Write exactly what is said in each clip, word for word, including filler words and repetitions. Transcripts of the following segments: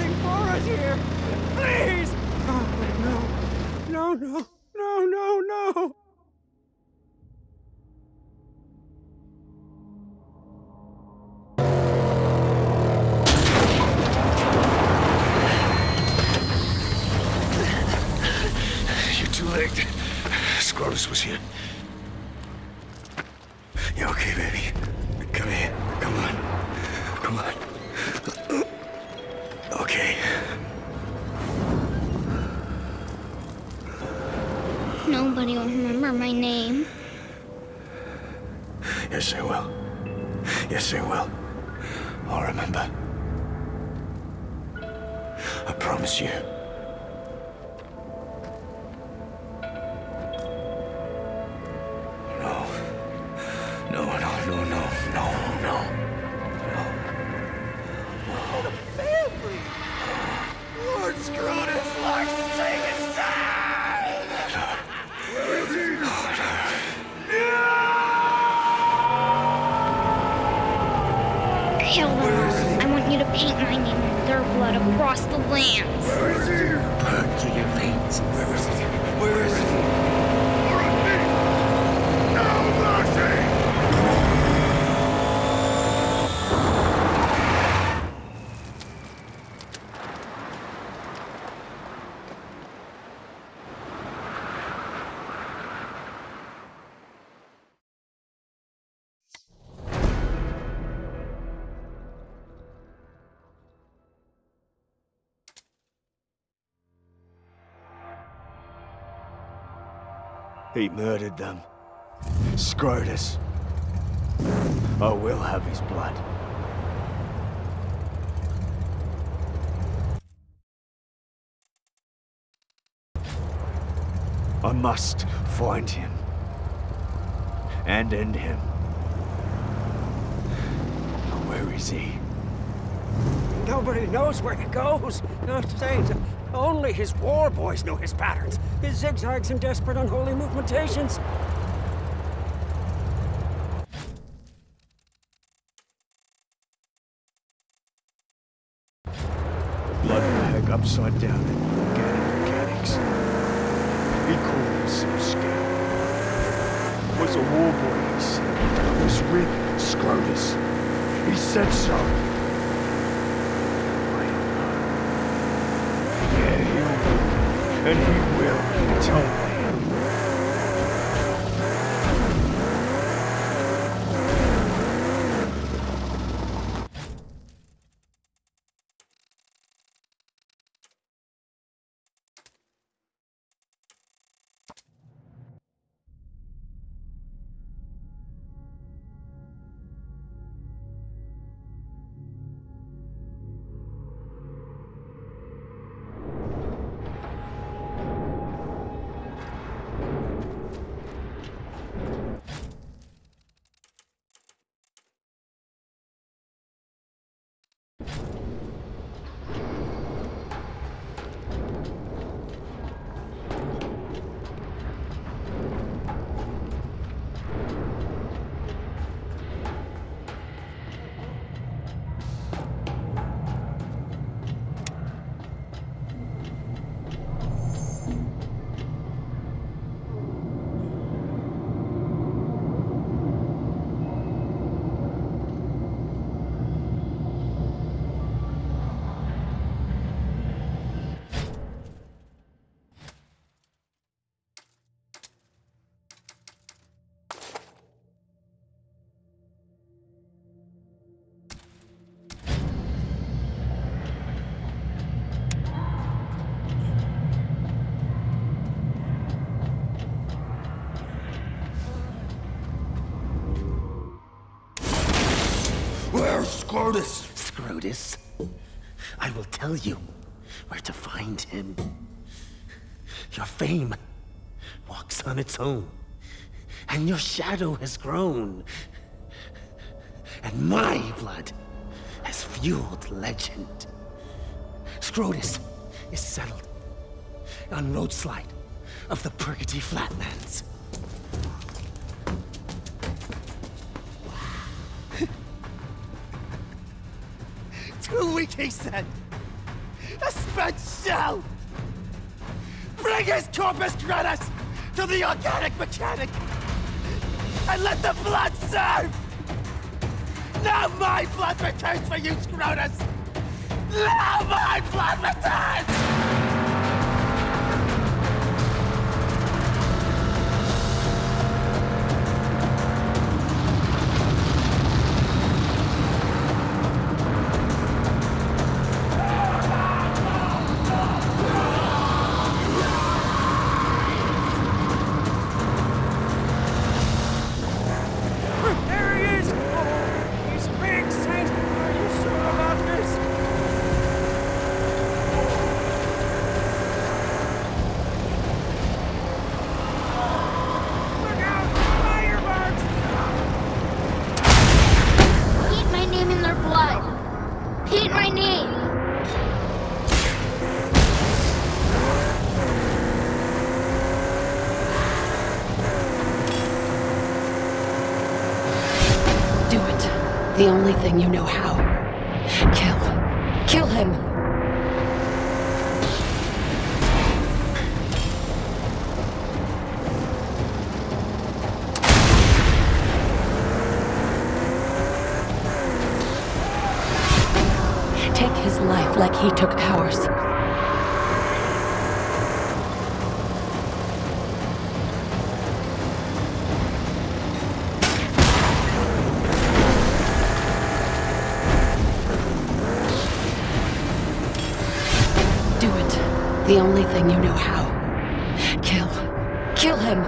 something for us here! Please! Oh, no. No, no, no, no, no! You're too late. Scrotus was here. You okay, baby? Come here. Come on. Come on. Okay. Nobody will remember my name. Yes, they will. Yes, they will. I'll remember. I promise you. No. No, no, no, no, no, no. The family! Lord Scrotus likes to take his time! Where is he? Kill them. I want you to paint my name in their blood across the lands. Where is he? Burn through your veins. Where is he? Where is he? Now, Moxie! He murdered them. Scrotus. I will have his blood. I must find him. And end him. Where is he? Nobody knows where he goes. No, Saint. Only his war boys know his patterns, his zigzags and desperate unholy movementations. Blood bag upside down in organic mechanics. He called himself Scout. Was a war boy, he said. Was with Scrotus. He said so. And he will tell me. Scrotus! Scrotus? I will tell you where to find him. Your fame walks on its own, and your shadow has grown. And my blood has fueled legend. Scrotus is settled on Roadslide of the Purgatory Flatlands. Two weeks, he said. A spent shell! Bring his corpus gratis to the organic mechanic! And let the blood serve! Now my blood returns for you, Scrotus! Now my blood returns! The only thing you know how. Kill. Kill him! Take his life like he took ours. The only thing you know how. Kill. Kill him!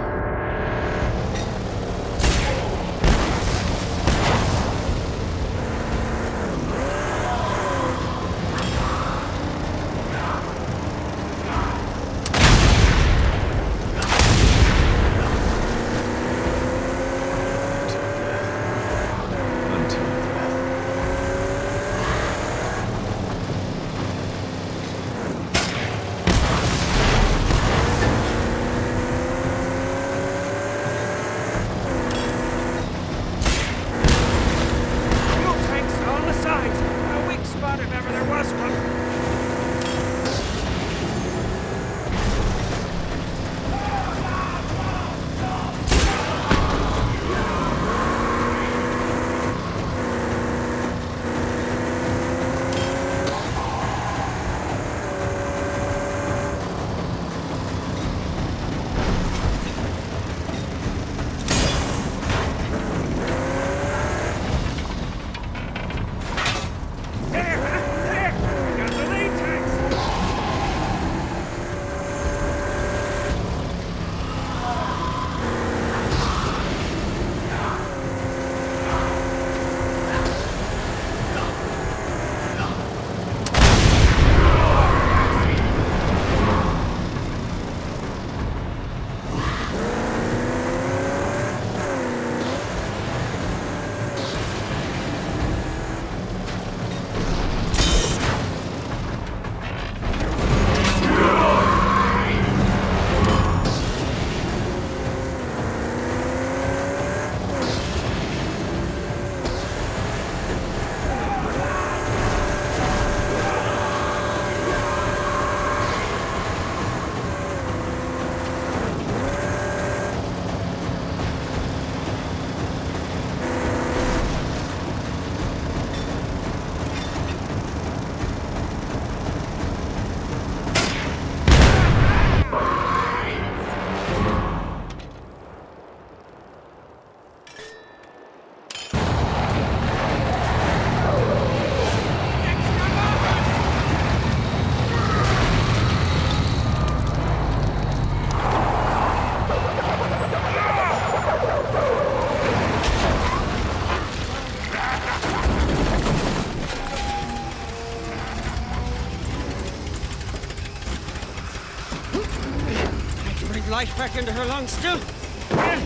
Life back into her lungs still. Yeah.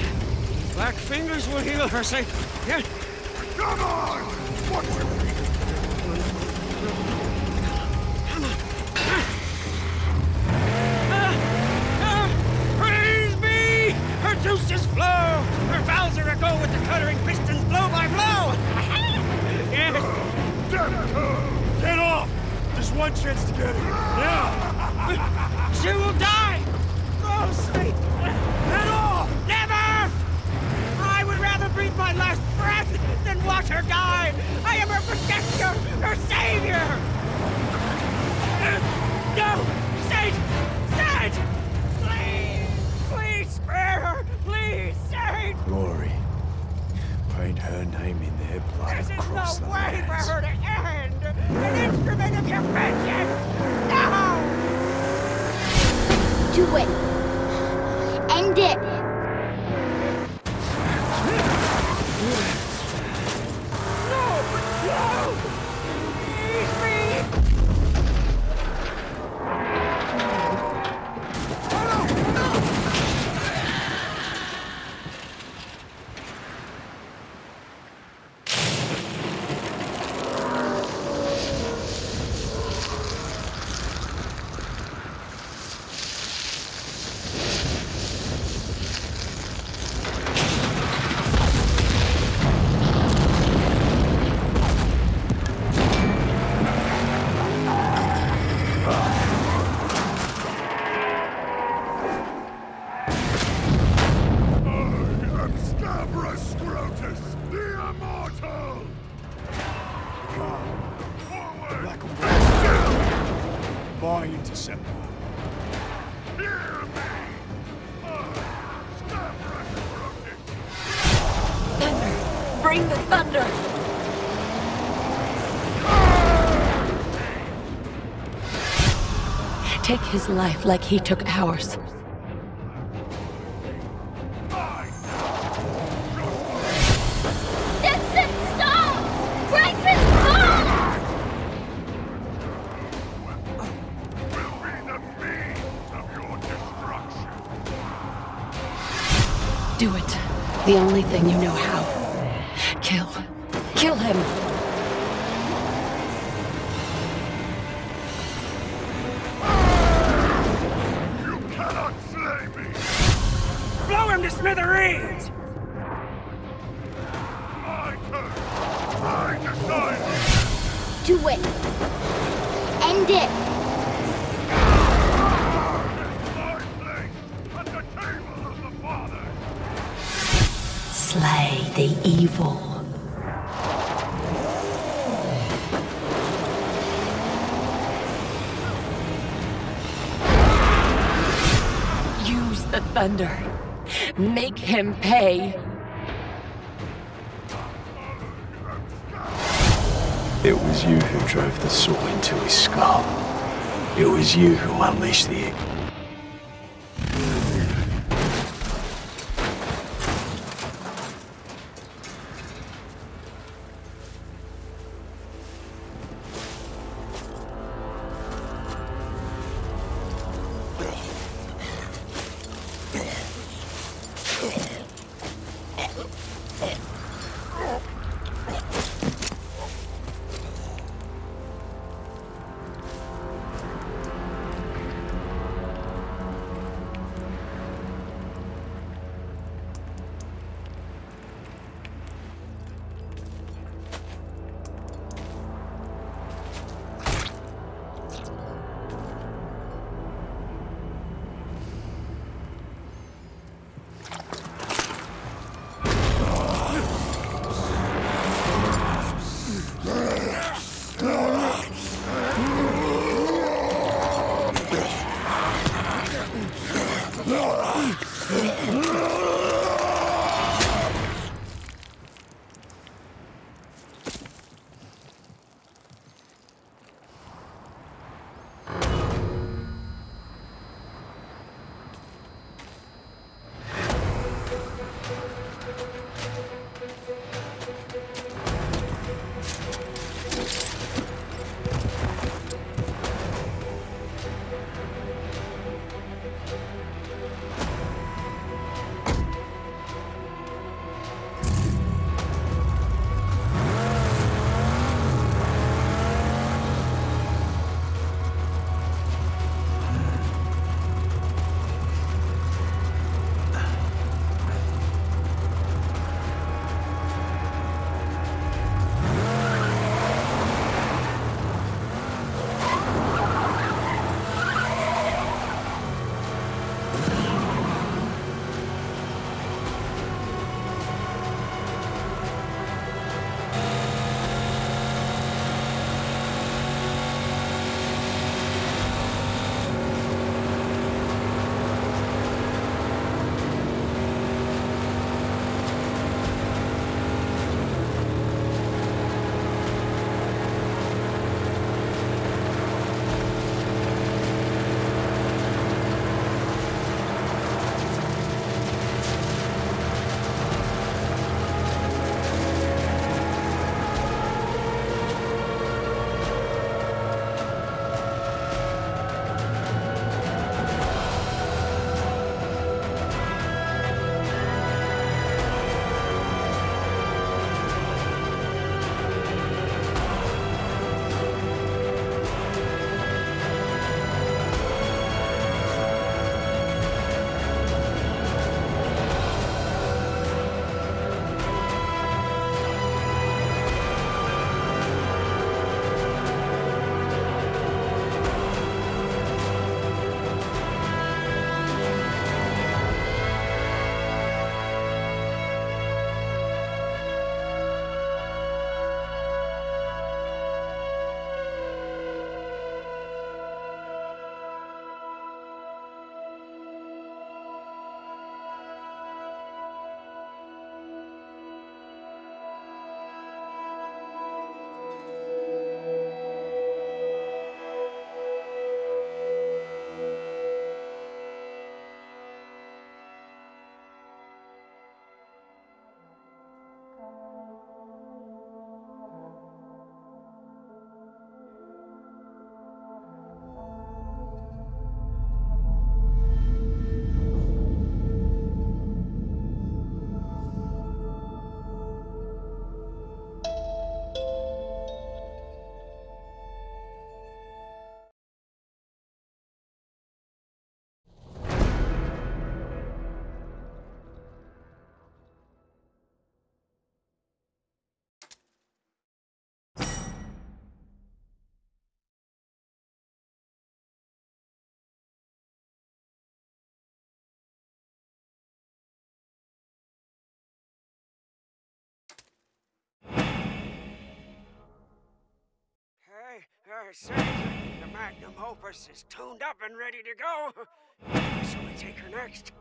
Black fingers will heal her, say. Yeah. Come on! What's your Come on. Ah, ah, praise be! Her juices flow! Her valves are aglow with the cuttering pistons blow by blow! Yes. Get off! This just one chance to get her. Now! She will die! Ghostly! At all! Never! I would rather breathe my last breath than watch her die! I am her protector! Her savior! No! Sage! Sage! Please! Please spare her! Please, Sage! Glory. Paint her name in their blood This is across the the way for lands. her to end! An instrument of your vengeance! No! Do it. End it. No! No! Please, please! My interceptor. Thunder! Bring the thunder! Take his life like he took ours. Dixon, stop! Break his bones! Do it. The only thing you know how. Kill. Kill him! Blow him to smithereens! Do it. End it. Slay the evil. Use the thunder. Make him pay. It was you who drove the saw into his skull. It was you who unleashed the... I say, the magnum opus is tuned up and ready to go. So we take her next.